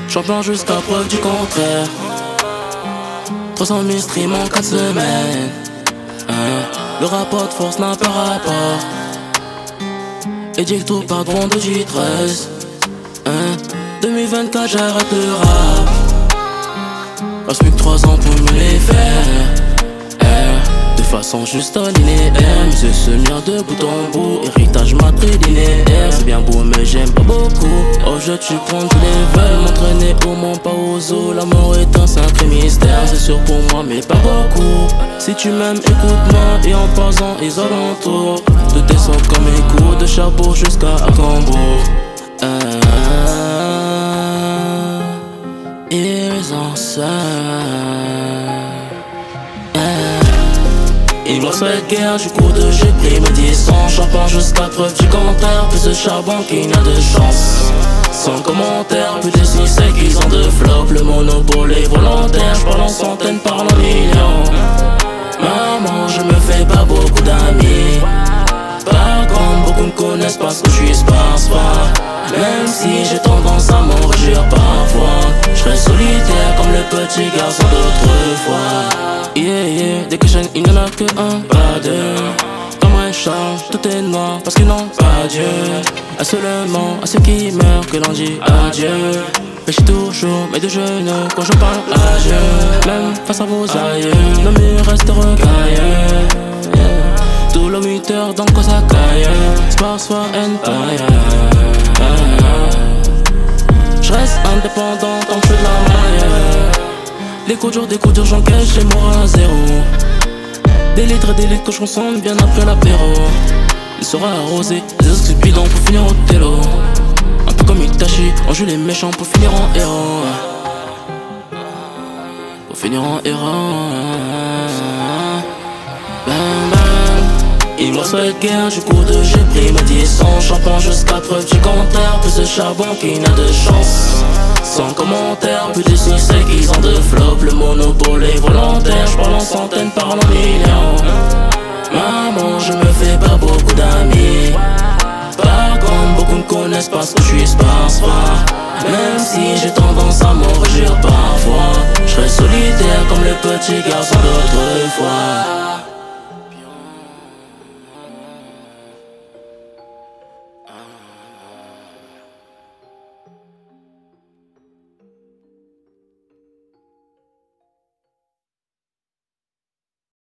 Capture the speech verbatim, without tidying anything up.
Champion jusqu'à preuve du contraire. Trois cent mille streams en quatre semaines. Hein. Le rapport de force n'a pas rapport. Et dit que tout patron de J treize. Hein. deux mille vingt-quatre j'arrête le rap. Reste plus que trois ans pour me les faire. Eh. De façon juste linéaire. Mise se mire de bout en bout. Héritage matrilinéaire. C'est bien beau mais j'aime pas beaucoup. Oh je tu prends tous les veulent m'entraîner au Mont pas aux eaux. L'amour est un sacré mystère. C'est sûr pour moi mais pas beaucoup. Si tu m'aimes écoute-moi. Et en passant ils alentours. De tes sons comme écoute. De Chapeau jusqu'à Cambourg. euh, Ils en savent. Ils m'ont fait guerre, du coup de j'ai pris mes dix ans. Champagne jusqu'à preuve du contraire. Plus de charbon qu'il n'y a de chance. Sans commentaire, plus de six c'est qu'ils ont de flop. Le monopole est volontaire, j'parle en centaines, parle en millions. Maman, je me fais pas beaucoup d'amis. Par contre, beaucoup me connaissent parce que je suis sparse. Même si j'ai tendance à m'en réjouir parfois. J'serai solitaire comme le petit garçon d'autrefois. Yeah yeah, des questions il n'y en a que un, pas deux. Comme un Charles, tout est noir parce qu'ils n'ont pas Dieu. À seulement à ceux qui meurent que l'on dit adieu. Réfléchis toujours mes deux genoux quand je parle à Dieu. Même face à vos aïeux, nos murs restent rocailleux. Tout le huit heures dans quoi ça caille. Sport soit empire. J'reste indépendant tant que je fais de la maille. Les coups durs, des coups durs, j'encaisse, j'ai mort à zéro. Des litres et des litres que je consomme bien après l'apéro. Il sera arrosé, des os bidons pour finir au télo. Un peu comme Itachi, on joue les méchants pour finir en héros. Pour finir en héros. Bam bam. Ils m'ont fait guerre, du coup de j'ai pris mes dix ans. Champagne jusqu'à preuve du contraire. Plus de charbon qu'il n'a de chance. Sans commentaire, plus de six c'est qu'ils ont de flop. Le monopole est volontaire, j'parle en centaines, parle en millions. Maman, je me fais pas beaucoup d'amis. Par contre, beaucoup me connaissent parce que je suis sparse. Même si j'ai tendance à m'en réjouir parfois. J'serai solitaire comme le petit garçon d'autrefois.